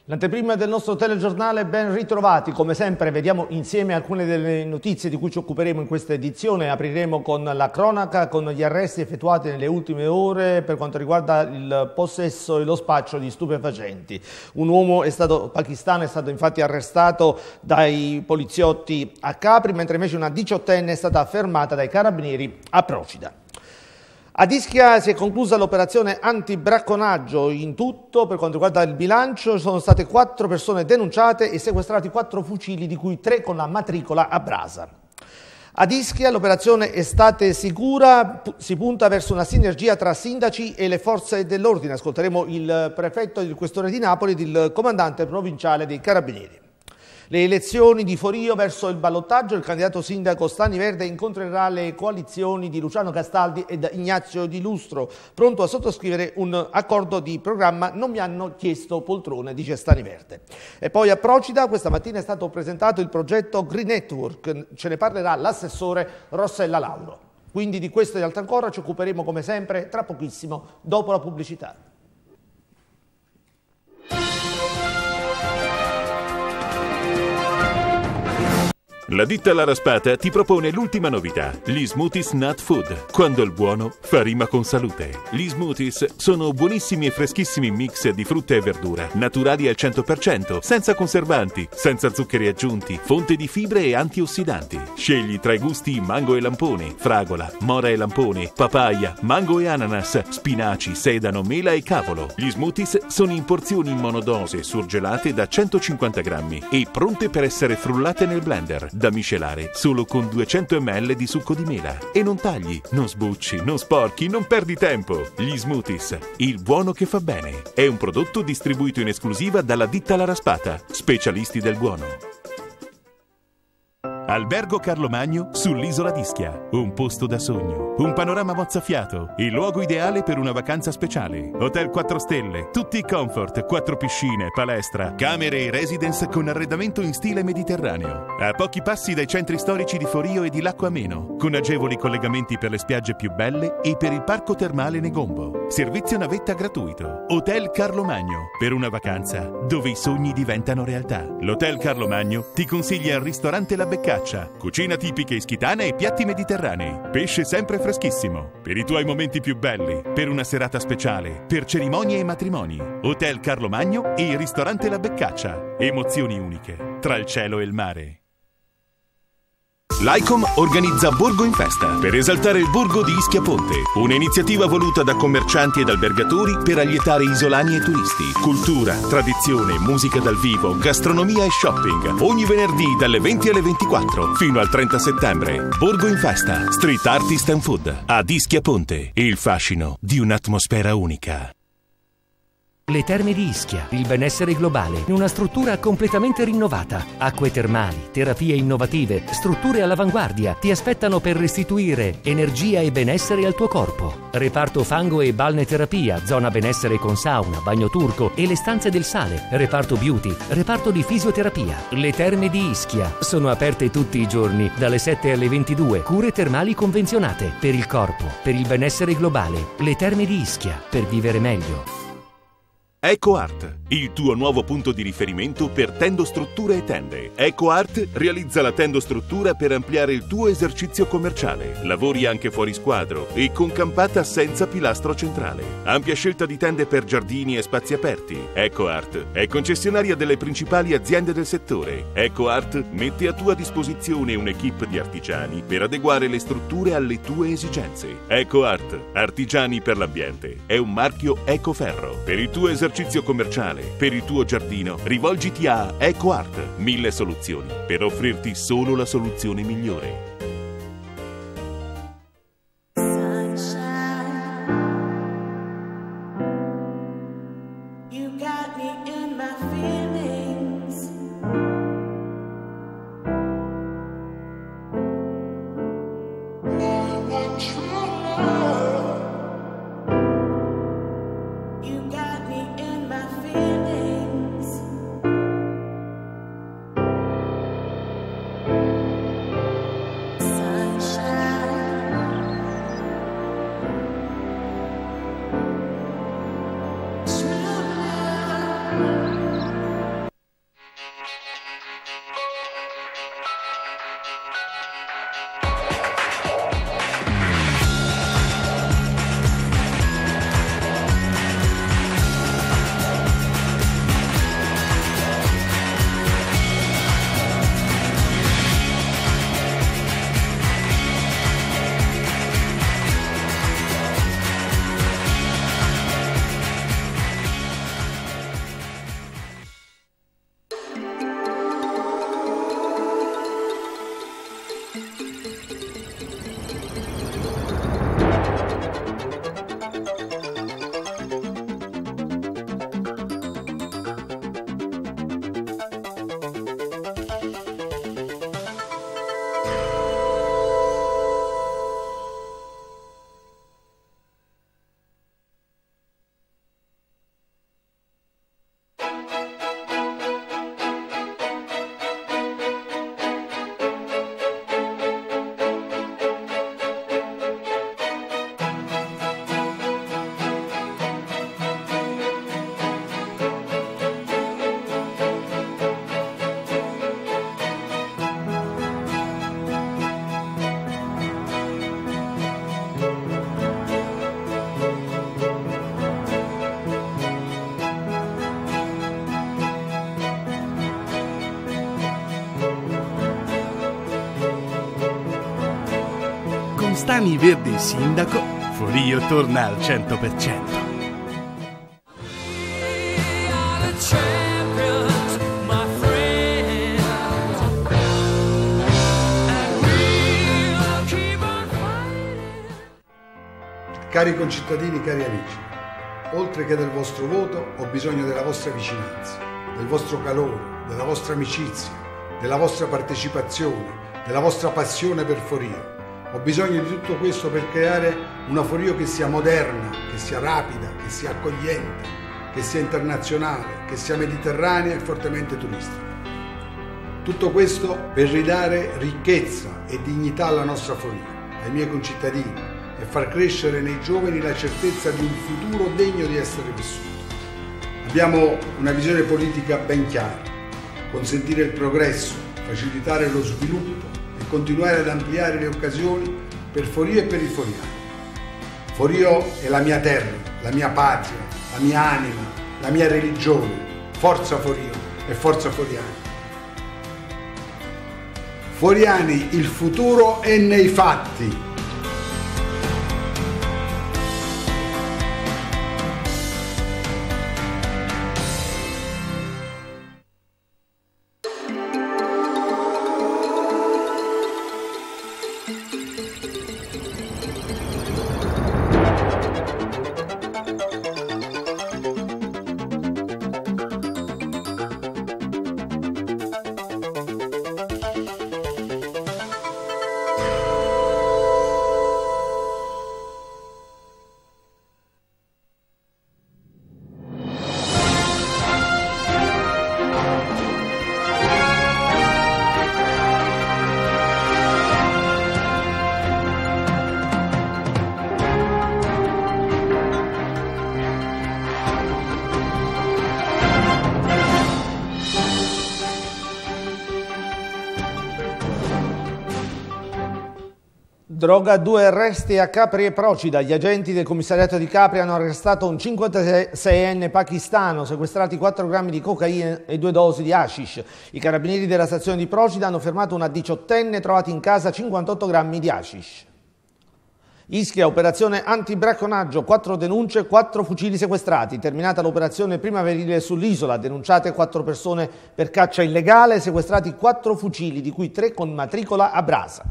L'anteprima del nostro telegiornale, ben ritrovati. Come sempre vediamo insieme alcune delle notizie di cui ci occuperemo in questa edizione. Apriremo con la cronaca, con gli arresti effettuati nelle ultime ore per quanto riguarda il possesso e lo spaccio di stupefacenti. Un uomo pakistano è stato infatti arrestato dai poliziotti a Capri, mentre invece una 18enne è stata fermata dai carabinieri a Procida. Ad Ischia si è conclusa l'operazione antibracconaggio. In tutto, per quanto riguarda il bilancio, sono state 4 persone denunciate e sequestrati 4 fucili, di cui 3 con la matricola a brasa. Ad Ischia l'operazione Estate Sicura si punta verso una sinergia tra sindaci e le forze dell'ordine. Ascolteremo il prefetto e il questore di Napoli ed il comandante provinciale dei Carabinieri. Le elezioni di Forio verso il ballottaggio, il candidato sindaco Stani Verde incontrerà le coalizioni di Luciano Castaldi ed Ignazio Di Lustro, pronto a sottoscrivere un accordo di programma. Non mi hanno chiesto poltrone, dice Stani Verde. E poi a Procida questa mattina è stato presentato il progetto Green Network, ce ne parlerà l'assessore Rossella Lauro. Quindi di questo e di altro ancora ci occuperemo come sempre tra pochissimo, dopo la pubblicità. La ditta La Raspata ti propone l'ultima novità, gli smoothies Nut Food, quando il buono fa rima con salute. Gli smoothies sono buonissimi e freschissimi mix di frutta e verdura, naturali al 100%, senza conservanti, senza zuccheri aggiunti, fonte di fibre e antiossidanti. Scegli tra i gusti mango e lampone, fragola, mora e lampone, papaya, mango e ananas, spinaci, sedano, mela e cavolo. Gli smoothies sono in porzioni monodose surgelate da 150 grammi e pronte per essere frullate nel blender, da miscelare solo con 200 ml di succo di mela. E non tagli, non sbucci, non sporchi, non perdi tempo. Gli smoothies, il buono che fa bene. È un prodotto distribuito in esclusiva dalla ditta La Raspata, specialisti del buono. Albergo Carlo Magno sull'isola d'Ischia. Un posto da sogno, un panorama mozzafiato, il luogo ideale per una vacanza speciale. Hotel 4 stelle, tutti i comfort, 4 piscine, palestra, camere e residence con arredamento in stile mediterraneo. A pochi passi dai centri storici di Forio e di Lacco Ameno, con agevoli collegamenti per le spiagge più belle e per il parco termale Negombo. Servizio navetta gratuito. Hotel Carlo Magno, per una vacanza dove i sogni diventano realtà. L'Hotel Carlo Magno ti consiglia il ristorante La Beccaccia, cucina tipica ischitana e piatti mediterranei, pesce sempre freschissimo, per i tuoi momenti più belli, per una serata speciale, per cerimonie e matrimoni. Hotel Carlo Magno e il ristorante La Beccaccia, emozioni uniche tra il cielo e il mare. L'ICOM organizza Borgo in Festa per esaltare il borgo di Ischia Ponte, un'iniziativa voluta da commercianti ed albergatori per allietare isolani e turisti. Cultura, tradizione, musica dal vivo, gastronomia e shopping, ogni venerdì dalle 20 alle 24 fino al 30 settembre. Borgo in Festa, street artist and food, ad Ischia Ponte, il fascino di un'atmosfera unica. Le Terme di Ischia, il benessere globale in una struttura completamente rinnovata. Acque termali, terapie innovative, strutture all'avanguardia ti aspettano per restituire energia e benessere al tuo corpo. Reparto fango e balneterapia, zona benessere con sauna, bagno turco e le stanze del sale. Reparto beauty, reparto di fisioterapia. Le Terme di Ischia sono aperte tutti i giorni dalle 7 alle 22. Cure termali convenzionate per il corpo, per il benessere globale. Le Terme di Ischia, per vivere meglio. EcoArt, il tuo nuovo punto di riferimento per tendostrutture e tende. EcoArt realizza la tendostruttura per ampliare il tuo esercizio commerciale. Lavori anche fuori squadro e con campata senza pilastro centrale. Ampia scelta di tende per giardini e spazi aperti. EcoArt è concessionaria delle principali aziende del settore. EcoArt mette a tua disposizione un'equipe di artigiani per adeguare le strutture alle tue esigenze. EcoArt, artigiani per l'ambiente, è un marchio Ecoferro. Per il tuo esercizio commerciale, per il tuo giardino, rivolgiti a EcoArt. 1000 soluzioni per offrirti solo la soluzione migliore. Castani Verdi sindaco, Forio torna al 100%. Cari concittadini, cari amici, oltre che del vostro voto ho bisogno della vostra vicinanza, del vostro calore, della vostra amicizia, della vostra partecipazione, della vostra passione per Forio. Ho bisogno di tutto questo per creare una Forio che sia moderna, che sia rapida, che sia accogliente, che sia internazionale, che sia mediterranea e fortemente turistica. Tutto questo per ridare ricchezza e dignità alla nostra Forio, ai miei concittadini, e far crescere nei giovani la certezza di un futuro degno di essere vissuto. Abbiamo una visione politica ben chiara: consentire il progresso, facilitare lo sviluppo e continuare ad ampliare le occasioni per Forio e per i foriani. Forio è la mia terra, la mia patria, la mia anima, la mia religione. Forza Forio e forza Foriani. Foriani, il futuro è nei fatti. Droga, 2 arresti a Capri e Procida. Gli agenti del commissariato di Capri hanno arrestato un 56enne pakistano, sequestrati 4 grammi di cocaina e 2 dosi di hashish. I carabinieri della stazione di Procida hanno fermato una 18enne trovati in casa 58 grammi di hashish. Ischia, operazione antibracconaggio, 4 denunce, 4 fucili sequestrati. Terminata l'operazione primaverile sull'isola, denunciate 4 persone per caccia illegale, sequestrati 4 fucili, di cui 3 con matricola a brasa.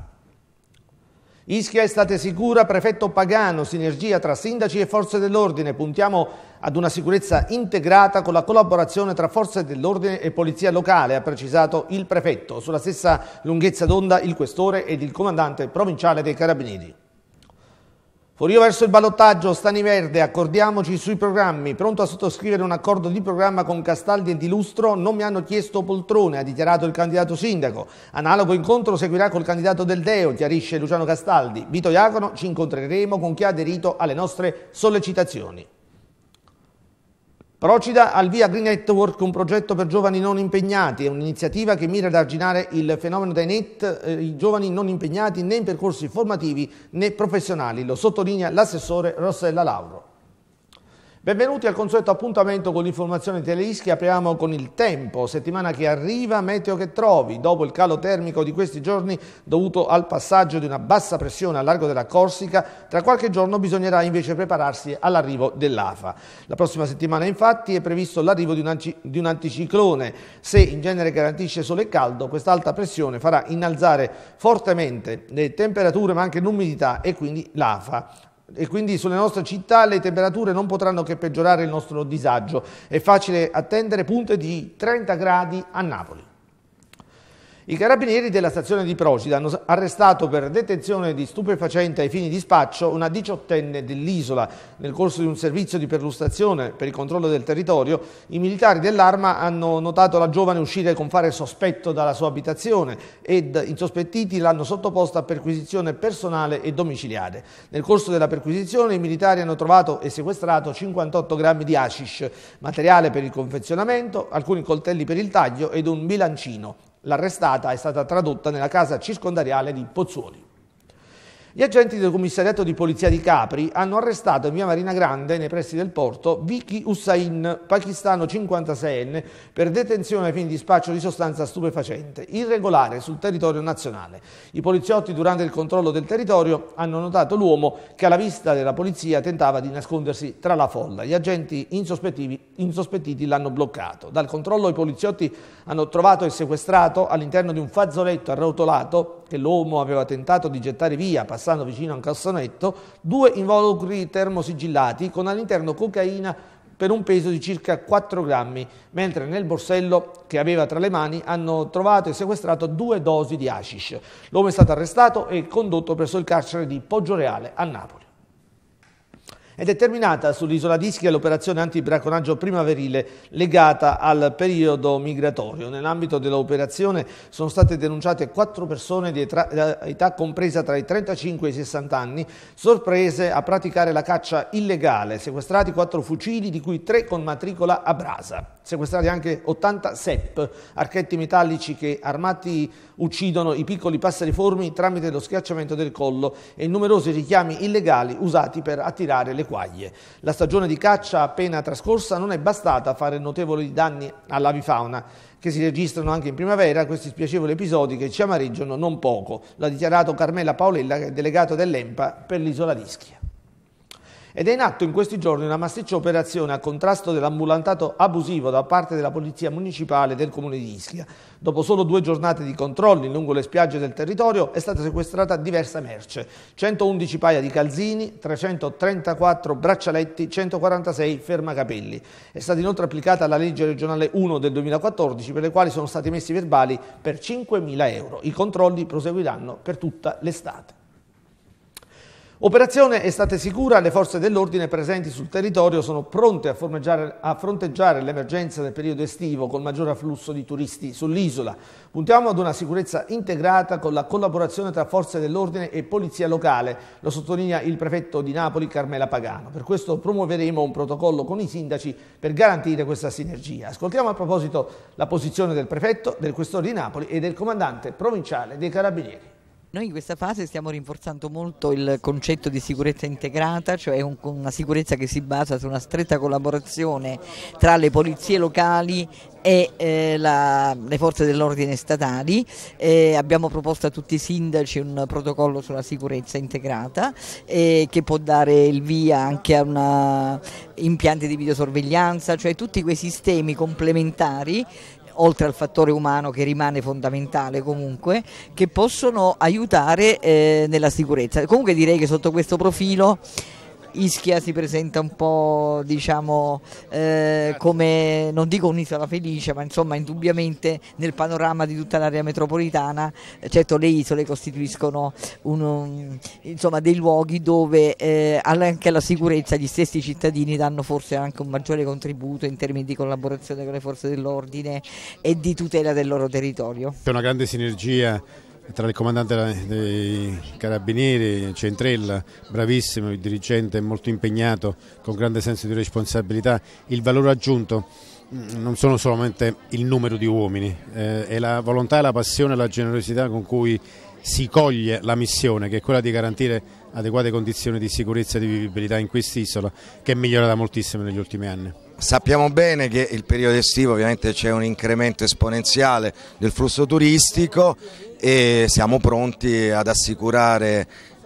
Ischia, estate sicura, prefetto Pagano, sinergia tra sindaci e forze dell'ordine. Puntiamo ad una sicurezza integrata con la collaborazione tra forze dell'ordine e polizia locale, ha precisato il prefetto. Sulla stessa lunghezza d'onda il questore ed il comandante provinciale dei Carabinieri. Forio verso il ballottaggio, Stani Verde, accordiamoci sui programmi. Pronto a sottoscrivere un accordo di programma con Castaldi e Di Lustro? Non mi hanno chiesto poltrone, ha dichiarato il candidato sindaco. Analogo incontro seguirà col candidato del Deo, chiarisce Luciano Castaldi. Vito Iacono, ci incontreremo con chi ha aderito alle nostre sollecitazioni. Procida, al via Green Network, un progetto per giovani non impegnati. È un'iniziativa che mira ad arginare il fenomeno dei NEET, i giovani non impegnati né in percorsi formativi né professionali. Lo sottolinea l'assessore Rossella Lauro. Benvenuti al consueto appuntamento con l'informazione Teleischia. Apriamo con il tempo, settimana che arriva, meteo che trovi. Dopo il calo termico di questi giorni dovuto al passaggio di una bassa pressione al largo della Corsica, tra qualche giorno bisognerà invece prepararsi all'arrivo dell'AFA. La prossima settimana infatti è previsto l'arrivo di un anticiclone. Se in genere garantisce sole e caldo, questa alta pressione farà innalzare fortemente le temperature ma anche l'umidità e quindi l'AFA. E quindi sulle nostre città le temperature non potranno che peggiorare il nostro disagio. È facile attendere punte di 30 gradi a Napoli. I carabinieri della stazione di Procida hanno arrestato per detenzione di stupefacente ai fini di spaccio una 18enne dell'isola. Nel corso di un servizio di perlustrazione per il controllo del territorio, i militari dell'Arma hanno notato la giovane uscire con fare sospetto dalla sua abitazione ed insospettiti l'hanno sottoposta a perquisizione personale e domiciliare. Nel corso della perquisizione i militari hanno trovato e sequestrato 58 grammi di hashish, materiale per il confezionamento, alcuni coltelli per il taglio ed un bilancino. L'arrestata è stata tradotta nella casa circondariale di Pozzuoli. Gli agenti del commissariato di polizia di Capri hanno arrestato in via Marina Grande, nei pressi del porto, Vicky Hussain, pakistano 56enne, per detenzione ai fini di spaccio di sostanza stupefacente, irregolare sul territorio nazionale. I poliziotti durante il controllo del territorio hanno notato l'uomo che alla vista della polizia tentava di nascondersi tra la folla. Gli agenti insospettiti l'hanno bloccato. Dal controllo i poliziotti hanno trovato e sequestrato all'interno di un fazzoletto arrotolato che l'uomo aveva tentato di gettare via passando vicino a un cassonetto, 2 involucri termosigillati con all'interno cocaina per un peso di circa 4 grammi, mentre nel borsello che aveva tra le mani hanno trovato e sequestrato 2 dosi di hashish. L'uomo è stato arrestato e condotto presso il carcere di Poggioreale a Napoli. Ed è terminata sull'isola di Ischia l'operazione antibracconaggio primaverile legata al periodo migratorio. Nell'ambito dell'operazione sono state denunciate 4 persone di età compresa tra i 35 e i 60 anni, sorprese a praticare la caccia illegale, sequestrati 4 fucili, di cui 3 con matricola a brasa. Sequestrati anche 80 SEP, archetti metallici che armati uccidono i piccoli passeriformi tramite lo schiacciamento del collo, e numerosi richiami illegali usati per attirare le quaglie. La stagione di caccia appena trascorsa non è bastata a fare notevoli danni all'avifauna, che si registrano anche in primavera questi spiacevoli episodi che ci amareggiano non poco, l'ha dichiarato Carmela Paolella, delegato dell'ENPA per l'isola di Ischia. Ed è in atto in questi giorni una massiccia operazione a contrasto dell'ambulantato abusivo da parte della Polizia Municipale del Comune di Ischia. Dopo solo 2 giornate di controlli lungo le spiagge del territorio è stata sequestrata diversa merce: 111 paia di calzini, 334 braccialetti, 146 fermacapelli. È stata inoltre applicata la legge regionale 1 del 2014, per le quali sono stati emessi verbali per 5.000 euro. I controlli proseguiranno per tutta l'estate. Operazione Estate Sicura, le forze dell'ordine presenti sul territorio sono pronte a fronteggiare l'emergenza del periodo estivo col maggior afflusso di turisti sull'isola. Puntiamo ad una sicurezza integrata con la collaborazione tra forze dell'ordine e polizia locale, lo sottolinea il prefetto di Napoli Carmela Pagano. Per questo promuoveremo un protocollo con i sindaci per garantire questa sinergia. Ascoltiamo a proposito la posizione del prefetto, del questore di Napoli e del comandante provinciale dei Carabinieri. Noi in questa fase stiamo rinforzando molto il concetto di sicurezza integrata, cioè una sicurezza che si basa su una stretta collaborazione tra le polizie locali e le forze dell'ordine statali. Abbiamo proposto a tutti i sindaci un protocollo sulla sicurezza integrata che può dare il via anche a impianti di videosorveglianza, cioè tutti quei sistemi complementari, oltre al fattore umano che rimane fondamentale comunque, che possono aiutare nella sicurezza. Comunque direi che sotto questo profilo Ischia si presenta un po', diciamo, come, non dico un'isola felice, ma insomma indubbiamente nel panorama di tutta l'area metropolitana. Certo, le isole costituiscono insomma, dei luoghi dove anche alla sicurezza gli stessi cittadini danno forse anche un maggiore contributo in termini di collaborazione con le forze dell'ordine e di tutela del loro territorio. C'è una grande sinergia tra il comandante dei Carabinieri, Centrella, bravissimo, il dirigente molto impegnato, con grande senso di responsabilità. Il valore aggiunto non sono solamente il numero di uomini, è la volontà, la passione e la generosità con cui si coglie la missione, che è quella di garantire adeguate condizioni di sicurezza e di vivibilità in quest'isola, che è migliorata moltissimo negli ultimi anni. Sappiamo bene che il periodo estivo ovviamente c'è un incremento esponenziale del flusso turistico e siamo pronti ad assicurare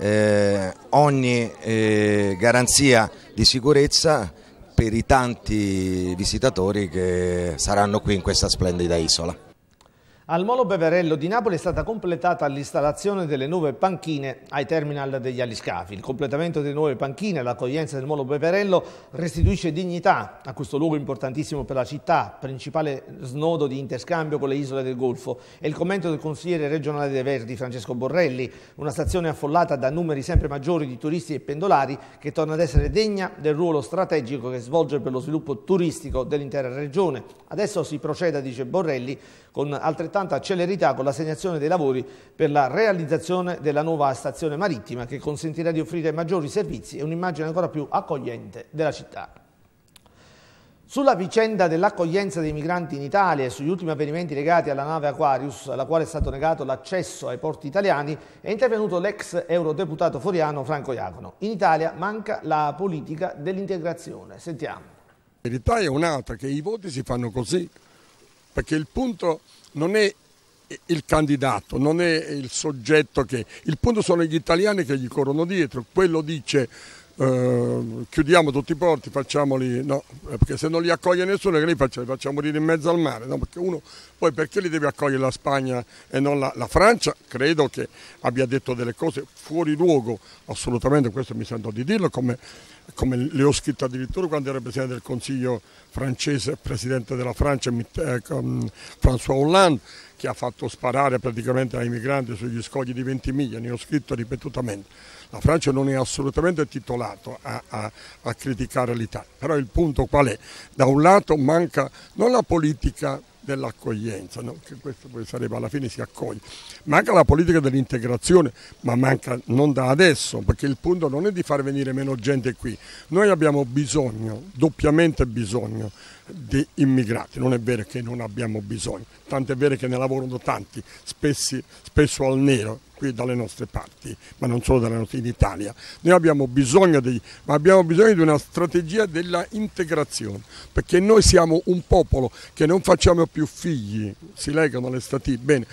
ogni garanzia di sicurezza per i tanti visitatori che saranno qui in questa splendida isola. Al Molo Beverello di Napoli è stata completata l'installazione delle nuove panchine ai terminal degli aliscafi. Il completamento delle nuove panchine e l'accoglienza del Molo Beverello restituisce dignità a questo luogo importantissimo per la città, principale snodo di interscambio con le isole del Golfo. È il commento del consigliere regionale dei Verdi Francesco Borrelli, una stazione affollata da numeri sempre maggiori di turisti e pendolari che torna ad essere degna del ruolo strategico che svolge per lo sviluppo turistico dell'intera regione. Adesso si proceda, dice Borrelli, con altrettanta celerità con l'assegnazione dei lavori per la realizzazione della nuova stazione marittima che consentirà di offrire maggiori servizi e un'immagine ancora più accogliente della città. Sulla vicenda dell'accoglienza dei migranti in Italia e sugli ultimi avvenimenti legati alla nave Aquarius, alla quale è stato negato l'accesso ai porti italiani, è intervenuto l'ex eurodeputato foriano Franco Iacono. In Italia manca la politica dell'integrazione. Sentiamo. La verità è un'altra, che i voti si fanno così, perché il punto non è il candidato, non è il soggetto il punto sono gli italiani che gli corrono dietro. Quello dice chiudiamo tutti i porti, facciamoli, no, perché se non li accoglie nessuno che li facciamo morire in mezzo al mare, no? Perché uno poi perché li deve accogliere la Spagna e non la Francia? Credo che abbia detto delle cose fuori luogo, assolutamente, questo mi sento di dirlo, come le ho scritto addirittura quando era Presidente del Consiglio francese, Presidente della Francia, François Hollande, che ha fatto sparare praticamente ai migranti sugli scogli di Ventimiglia, ne ho scritto ripetutamente. La Francia non è assolutamente titolato a criticare l'Italia, però il punto qual è? Da un lato manca non la politica dell'accoglienza, no? Che questo poi sarebbe alla fine si accoglie, manca la politica dell'integrazione, ma manca non da adesso, perché il punto non è di far venire meno gente qui, noi abbiamo bisogno, doppiamente bisogno di immigrati, non è vero che non abbiamo bisogno, tanto è vero che ne lavorano tanti, spesso al nero, qui dalle nostre parti, ma non solo dalle nostre, in Italia. Noi abbiamo bisogno di una strategia della integrazione, perché noi siamo un popolo che non facciamo più figli, si legano le statistiche, bene,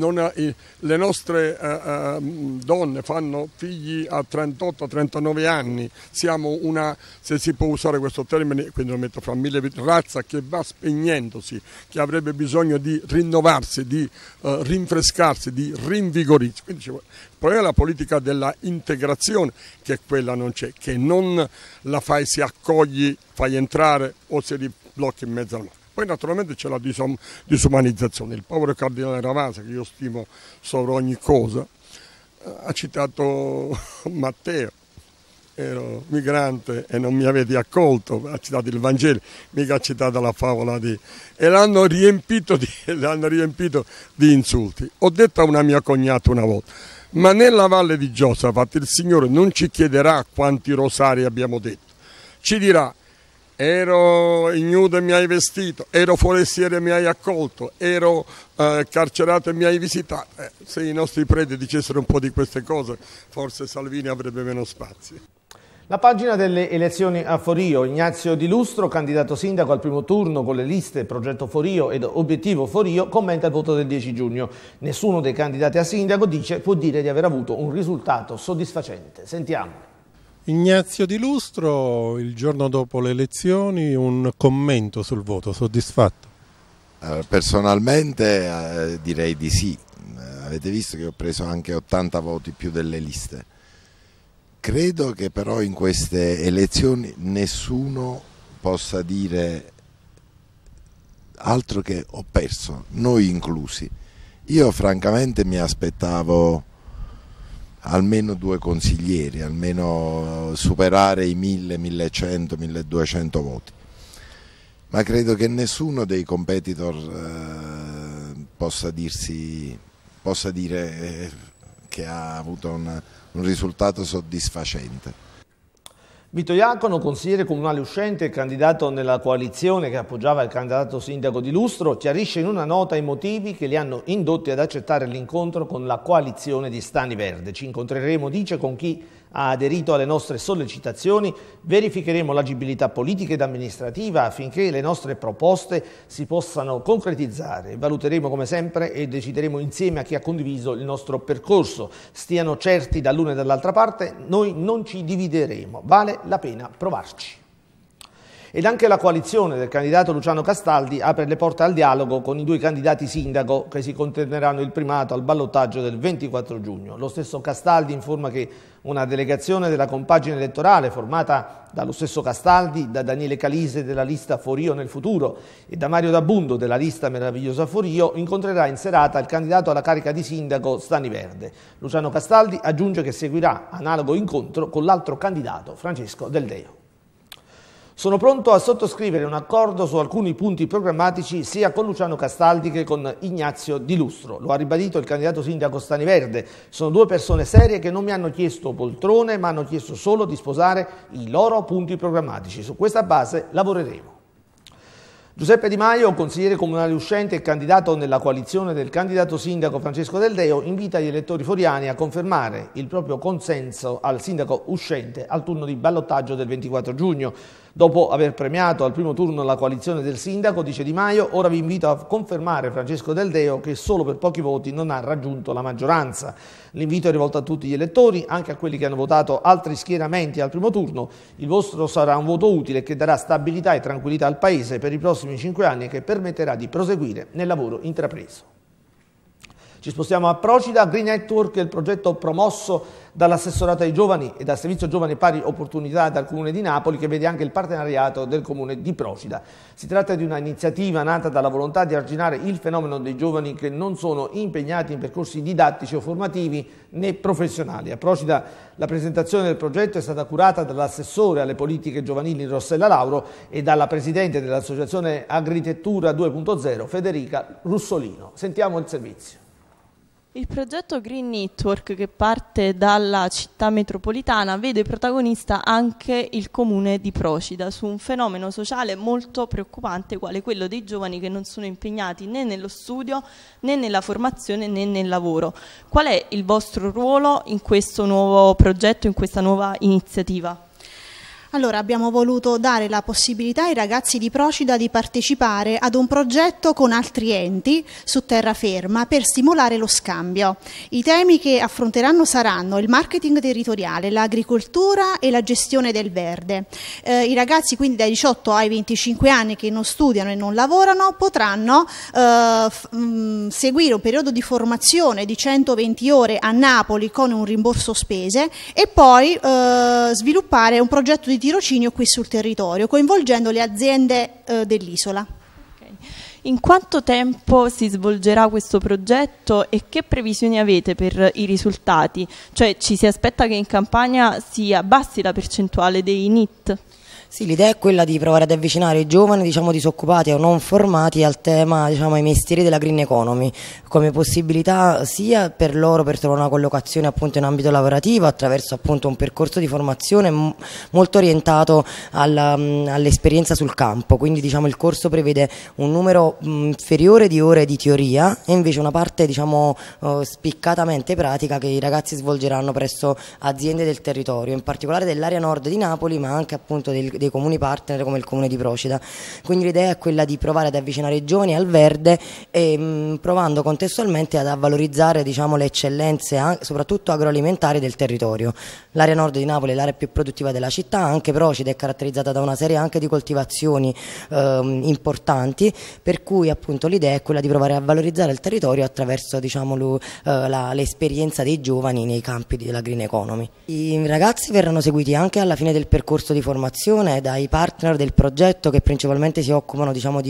le nostre donne fanno figli a 38-39 anni, siamo se si può usare questo termine, quindi lo metto fra mille razza che va spegnendosi, che avrebbe bisogno di rinnovarsi, di rinfrescarsi, di rinvigorirsi. Quindi il problema è la politica della integrazione, che quella non c'è, che non la si accogli, fai entrare o si riblocchi in mezzo al mare. Poi naturalmente c'è la disumanizzazione. Il povero cardinale Ravasi, che io stimo sopra ogni cosa, ha citato Matteo, ero migrante e non mi avete accolto, ha citato il Vangelo, mica ha citato la favola e l'hanno riempito di insulti. Ho detto a una mia cognata una volta, ma nella valle di Giosafat il Signore non ci chiederà quanti rosari abbiamo detto, ci dirà ero ignudo e mi hai vestito, ero forestiere e mi hai accolto, ero carcerato e mi hai visitato. Se i nostri preti dicessero un po' di queste cose, forse Salvini avrebbe meno spazio. La pagina delle elezioni a Forio. Ignazio Di Lustro, candidato sindaco al primo turno con le liste Progetto Forio ed Obiettivo Forio, commenta il voto del 10 giugno. Nessuno dei candidati a sindaco può dire di aver avuto un risultato soddisfacente. Sentiamo. Ignazio Di Lustro, il giorno dopo le elezioni, un commento sul voto, soddisfatto? Personalmente direi di sì. Avete visto che ho preso anche 80 voti più delle liste. Credo che però in queste elezioni nessuno possa dire altro che ho perso, noi inclusi. Io francamente mi aspettavo almeno 2 consiglieri, almeno superare i 1000, 1100, 1200 voti. Ma credo che nessuno dei competitor possa dire che ha avuto un risultato soddisfacente. Vito Iacono, consigliere comunale uscente e candidato nella coalizione che appoggiava il candidato sindaco Di Lustro, chiarisce in una nota i motivi che li hanno indotti ad accettare l'incontro con la coalizione di Stani Verde. Ci incontreremo, dice, con chi ha aderito alle nostre sollecitazioni, verificheremo l'agibilità politica ed amministrativa affinché le nostre proposte si possano concretizzare. Valuteremo come sempre e decideremo insieme a chi ha condiviso il nostro percorso. Stiano certi dall'una e dall'altra parte, noi non ci divideremo. Vale la pena provarci. Ed anche la coalizione del candidato Luciano Castaldi apre le porte al dialogo con i 2 candidati sindaco che si contenderanno il primato al ballottaggio del 24 giugno. Lo stesso Castaldi informa che una delegazione della compagine elettorale formata dallo stesso Castaldi, da Daniele Calise della lista Forio nel futuro e da Mario D'Abundo della lista Meravigliosa Forio incontrerà in serata il candidato alla carica di sindaco Stani Verde. Luciano Castaldi aggiunge che seguirà analogo incontro con l'altro candidato Francesco Del Deo. Sono pronto a sottoscrivere un accordo su alcuni punti programmatici sia con Luciano Castaldi che con Ignazio Di Lustro. Lo ha ribadito il candidato sindaco Stani Verde. Sono 2 persone serie che non mi hanno chiesto poltrone, ma hanno chiesto solo di sposare i loro punti programmatici. Su questa base lavoreremo. Giuseppe Di Maio, consigliere comunale uscente e candidato nella coalizione del candidato sindaco Francesco Del Deo, invita gli elettori foriani a confermare il proprio consenso al sindaco uscente al turno di ballottaggio del 24 giugno. Dopo aver premiato al primo turno la coalizione del sindaco, dice Di Maio, ora vi invito a confermare Francesco Del Deo che solo per pochi voti non ha raggiunto la maggioranza. L'invito è rivolto a tutti gli elettori, anche a quelli che hanno votato altri schieramenti al primo turno. Il vostro sarà un voto utile che darà stabilità e tranquillità al Paese per i prossimi 5 anni e che permetterà di proseguire nel lavoro intrapreso. Ci spostiamo a Procida. Green Network è il progetto promosso dall'assessorato ai giovani e dal servizio giovani e pari opportunità dal Comune di Napoli, che vede anche il partenariato del Comune di Procida. Si tratta di una iniziativa nata dalla volontà di arginare il fenomeno dei giovani che non sono impegnati in percorsi didattici o formativi né professionali. A Procida la presentazione del progetto è stata curata dall'assessore alle politiche giovanili Rossella Lauro e dalla presidente dell'associazione Agritettura 2.0 Federica Russolino. Sentiamo il servizio. Il progetto Green Network, che parte dalla città metropolitana, vede protagonista anche il comune di Procida su un fenomeno sociale molto preoccupante quale quello dei giovani che non sono impegnati né nello studio né nella formazione né nel lavoro. Qual è il vostro ruolo in questo nuovo progetto, in questa nuova iniziativa? Allora, abbiamo voluto dare la possibilità ai ragazzi di Procida di partecipare ad un progetto con altri enti su terraferma per stimolare lo scambio. I temi che affronteranno saranno il marketing territoriale, l'agricoltura e la gestione del verde. I ragazzi quindi dai 18 ai 25 anni che non studiano e non lavorano potranno seguire un periodo di formazione di 120 ore a Napoli con un rimborso spese e poi sviluppare un progetto di tirocinio qui sul territorio, coinvolgendo le aziende dell'isola. Okay. In quanto tempo si svolgerà questo progetto e che previsioni avete per i risultati? Cioè, ci si aspetta che in Campania si abbassi la percentuale dei NEET? Sì, l'idea è quella di provare ad avvicinare i giovani, disoccupati o non formati al tema, ai mestieri della green economy, come possibilità sia per loro per trovare una collocazione appunto in ambito lavorativo attraverso appunto un percorso di formazione molto orientato all'esperienza sul campo. Quindi il corso prevede un numero inferiore di ore di teoria e invece una parte spiccatamente pratica che i ragazzi svolgeranno presso aziende del territorio, in particolare dell'area nord di Napoli, ma anche appunto dei comuni partner come il comune di Procida. Quindi l'idea è quella di provare ad avvicinare i giovani al verde e provando contestualmente a valorizzare le eccellenze soprattutto agroalimentari del territorio. L'area nord di Napoli è l'area più produttiva della città, anche Procida è caratterizzata da una serie anche di coltivazioni importanti, per cui appunto l'idea è quella di provare a valorizzare il territorio attraverso l'esperienza dei giovani nei campi della green economy. I ragazzi verranno seguiti anche alla fine del percorso di formazione dai partner del progetto che principalmente si occupano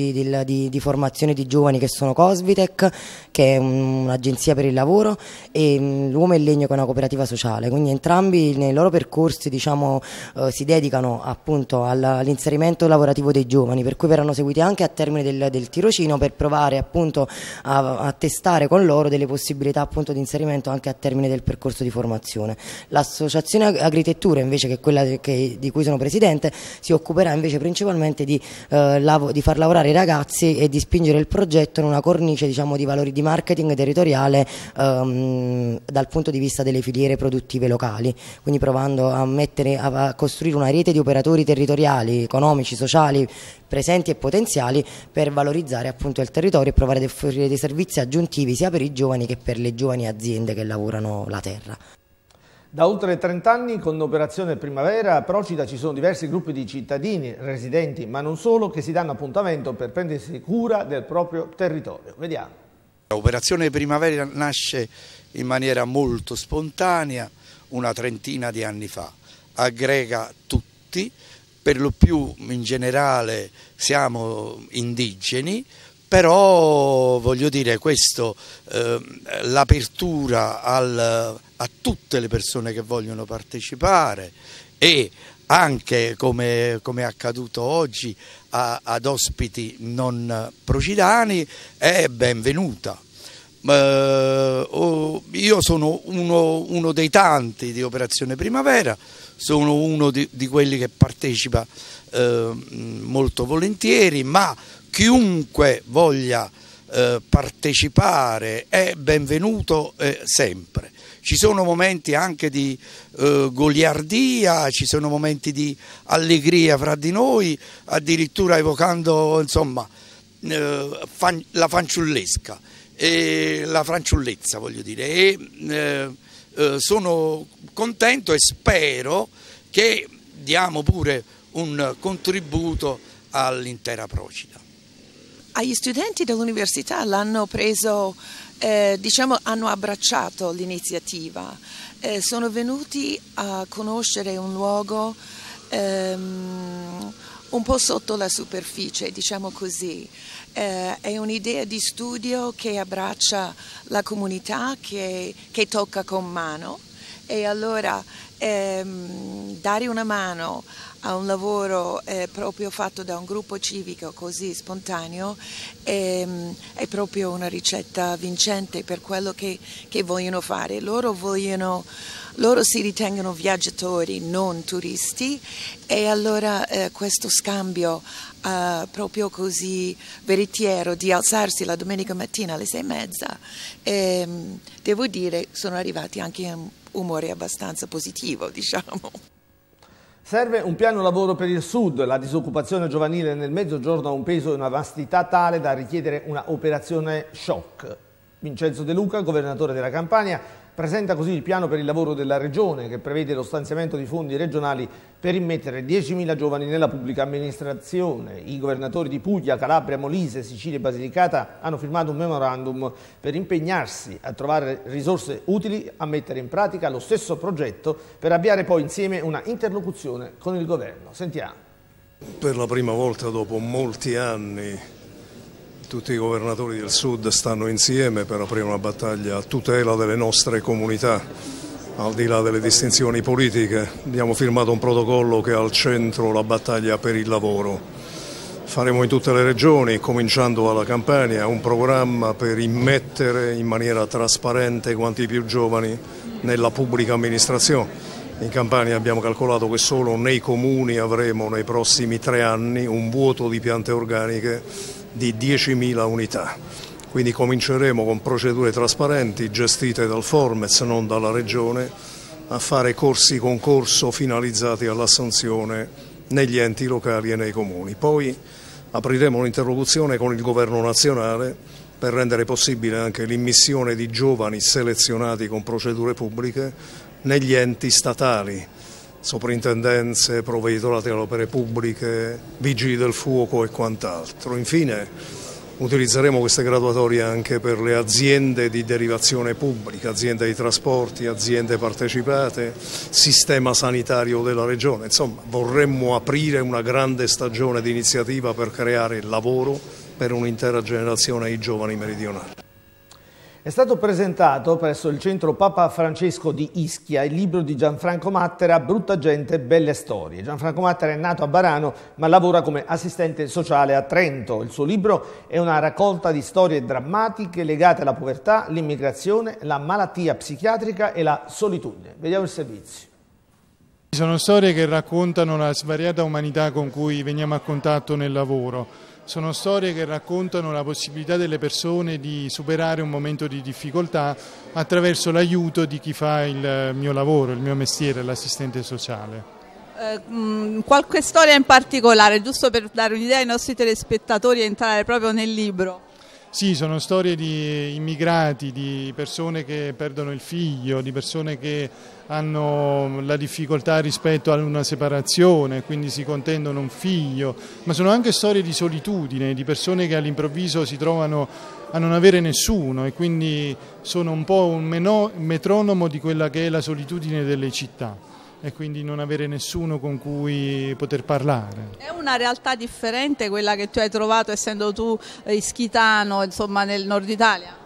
di formazione di giovani, che sono Cosvitec, che è un'agenzia per il lavoro, e l'Uomo e il Legno, che è una cooperativa sociale. Quindi entrambi nei loro percorsi si dedicano appunto all'inserimento lavorativo dei giovani, per cui verranno seguiti anche a termine del tirocinio per provare appunto a testare con loro delle possibilità appunto di inserimento anche a termine del percorso di formazione. L'associazione Agritettura invece, che è quella di cui sono presidente, si occuperà invece principalmente di far lavorare i ragazzi e di spingere il progetto in una cornice di valori di marketing territoriale dal punto di vista delle filiere produttive locali, quindi provando a costruire una rete di operatori territoriali, economici, sociali presenti e potenziali per valorizzare appunto il territorio e provare ad offrire dei servizi aggiuntivi sia per i giovani che per le giovani aziende che lavorano la terra. Da oltre 30 anni con Operazione Primavera a Procida ci sono diversi gruppi di cittadini, residenti ma non solo, che si danno appuntamento per prendersi cura del proprio territorio. Vediamo. Operazione Primavera nasce in maniera molto spontanea una trentina di anni fa, aggrega tutti, per lo più in generale siamo indigeni, però voglio dire questo, l'apertura a tutte le persone che vogliono partecipare e anche come è accaduto oggi ad ospiti non procidani è benvenuta. Io sono uno dei tanti di Operazione Primavera, sono uno di quelli che partecipa molto volentieri, ma chiunque voglia partecipare è benvenuto sempre. Ci sono momenti anche di goliardia, ci sono momenti di allegria fra di noi, addirittura evocando insomma la fanciullezza, voglio dire, e sono contento e spero che diamo pure un contributo all'intera Procida. Agli studenti dell'università l'hanno preso, diciamo, hanno abbracciato l'iniziativa, sono venuti a conoscere un luogo un po' sotto la superficie, diciamo così. È un'idea di studio che abbraccia la comunità, che tocca con mano, e allora dare una mano a un lavoro proprio fatto da un gruppo civico così spontaneo è proprio una ricetta vincente per quello che vogliono fare. Loro si ritengono viaggiatori, non turisti, e allora questo scambio proprio così veritiero di alzarsi la domenica mattina alle 6:30, devo dire sono arrivati anche a un umore abbastanza positivo, diciamo. Serve un piano lavoro per il Sud. La disoccupazione giovanile nel Mezzogiorno ha un peso e una vastità tale da richiedere una operazione shock. Vincenzo De Luca, governatore della Campania, presenta così il piano per il lavoro della Regione, che prevede lo stanziamento di fondi regionali per immettere 10.000 giovani nella pubblica amministrazione. I governatori di Puglia, Calabria, Molise, Sicilia e Basilicata hanno firmato un memorandum per impegnarsi a trovare risorse utili a mettere in pratica lo stesso progetto per avviare poi insieme una interlocuzione con il governo. Sentiamo. Per la prima volta dopo molti anni tutti i governatori del Sud stanno insieme per aprire una battaglia a tutela delle nostre comunità, al di là delle distinzioni politiche. Abbiamo firmato un protocollo che ha al centro la battaglia per il lavoro. Faremo in tutte le regioni, cominciando dalla Campania, un programma per immettere in maniera trasparente quanti più giovani nella pubblica amministrazione. In Campania abbiamo calcolato che solo nei comuni avremo nei prossimi 3 anni un vuoto di piante organiche di 10.000 unità. Quindi cominceremo con procedure trasparenti gestite dal Formez, non dalla Regione, a fare corsi concorso finalizzati all'assunzione negli enti locali e nei comuni. Poi apriremo un'interlocuzione con il Governo nazionale per rendere possibile anche l'immissione di giovani selezionati con procedure pubbliche negli enti statali, soprintendenze, provveditorati alle opere pubbliche, vigili del fuoco e quant'altro. Infine utilizzeremo queste graduatorie anche per le aziende di derivazione pubblica, aziende di trasporti, aziende partecipate, sistema sanitario della Regione. Insomma, vorremmo aprire una grande stagione di iniziativa per creare lavoro per un'intera generazione di giovani meridionali. È stato presentato presso il centro Papa Francesco di Ischia il libro di Gianfranco Mattera, Brutta gente, belle storie. Gianfranco Mattera è nato a Barano ma lavora come assistente sociale a Trento. Il suo libro è una raccolta di storie drammatiche legate alla povertà, l'immigrazione, la malattia psichiatrica e la solitudine. Vediamo il servizio. Sono storie che raccontano la svariata umanità con cui veniamo a contatto nel lavoro. Sono storie che raccontano la possibilità delle persone di superare un momento di difficoltà attraverso l'aiuto di chi fa il mio lavoro, il mio mestiere, l'assistente sociale. Qualche storia in particolare, giusto per dare un'idea ai nostri telespettatori e entrare proprio nel libro? Sì, sono storie di immigrati, di persone che perdono il figlio, di persone che hanno la difficoltà rispetto a una separazione, quindi si contendono un figlio, ma sono anche storie di solitudine, di persone che all'improvviso si trovano a non avere nessuno e quindi sono un po' un metronomo di quella che è la solitudine delle città e quindi non avere nessuno con cui poter parlare. È una realtà differente quella che tu hai trovato essendo tu ischitano, insomma, nel nord Italia?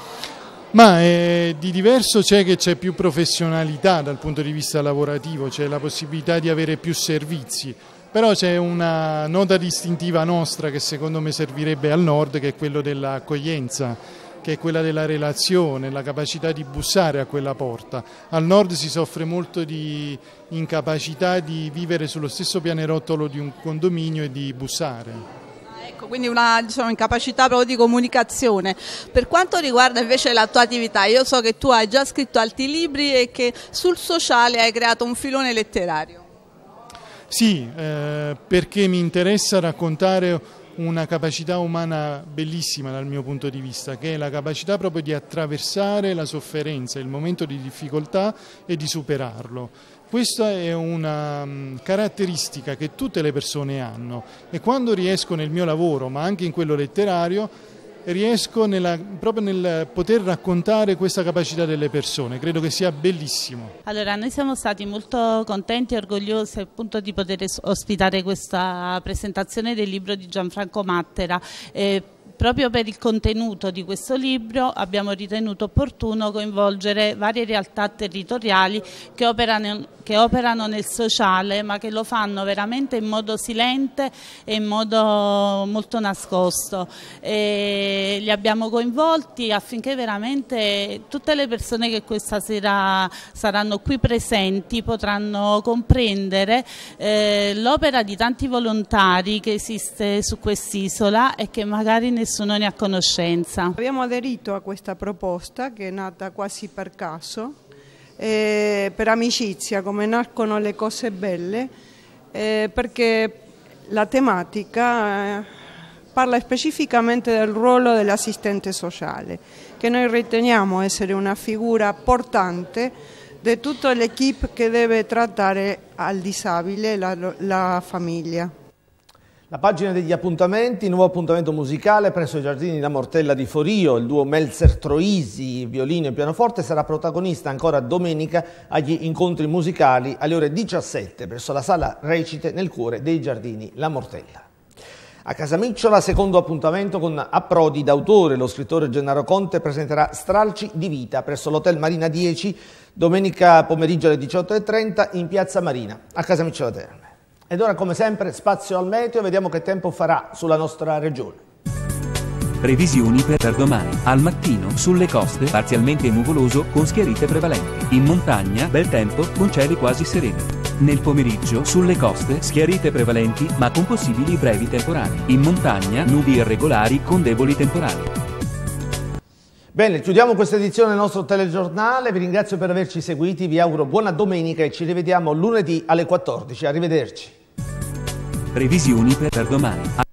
Ma di diverso c'è che c'è più professionalità dal punto di vista lavorativo, c'è la possibilità di avere più servizi, però c'è una nota distintiva nostra che secondo me servirebbe al nord, che è quello dell'accoglienza, che è quella della relazione, la capacità di bussare a quella porta. Al nord si soffre molto di incapacità di vivere sullo stesso pianerottolo di un condominio e di bussare. Ecco, quindi una incapacità proprio di comunicazione. Per quanto riguarda invece la tua attività, io so che tu hai già scritto altri libri e che sul sociale hai creato un filone letterario. Sì, perché mi interessa raccontare una capacità umana bellissima dal mio punto di vista, che è la capacità proprio di attraversare la sofferenza, il momento di difficoltà e di superarlo. Questa è una caratteristica che tutte le persone hanno e quando riesco nel mio lavoro, ma anche in quello letterario, riesco proprio nel poter raccontare questa capacità delle persone, credo che sia bellissimo. Allora, noi siamo stati molto contenti e orgogliosi appunto di poter ospitare questa presentazione del libro di Gianfranco Mattera. Proprio per il contenuto di questo libro abbiamo ritenuto opportuno coinvolgere varie realtà territoriali che operano nel sociale, ma che lo fanno veramente in modo silente e in modo molto nascosto. E li abbiamo coinvolti affinché veramente tutte le persone che questa sera saranno qui presenti potranno comprendere l'opera di tanti volontari che esiste su quest'isola e che magari nessuno ne ha conoscenza. Abbiamo aderito a questa proposta che è nata quasi per caso, per amicizia, come nascono le cose belle, perché la tematica parla specificamente del ruolo dell'assistente sociale, che noi riteniamo essere una figura portante di tutta l'equipe che deve trattare al disabile la famiglia. La pagina degli appuntamenti, nuovo appuntamento musicale presso i Giardini La Mortella di Forio. Il duo Melzer-Troisi, violino e pianoforte, sarà protagonista ancora domenica agli incontri musicali alle ore 17 presso la sala recite nel cuore dei Giardini La Mortella. A Casamicciola, secondo appuntamento con Approdi d'autore. Lo scrittore Gennaro Conte presenterà Stralci di vita presso l'Hotel Marina 10 domenica pomeriggio alle 18:30 in Piazza Marina a Casamicciola Terme. Ed ora, come sempre, spazio al meteo, vediamo che tempo farà sulla nostra regione. Previsioni per domani. Al mattino, sulle coste, parzialmente nuvoloso con schiarite prevalenti. In montagna, bel tempo con cieli quasi sereni. Nel pomeriggio, sulle coste, schiarite prevalenti ma con possibili brevi temporali. In montagna, nubi irregolari con deboli temporali. Bene, chiudiamo questa edizione del nostro telegiornale, vi ringrazio per averci seguiti, vi auguro buona domenica e ci rivediamo lunedì alle 14. Arrivederci. Previsioni per domani.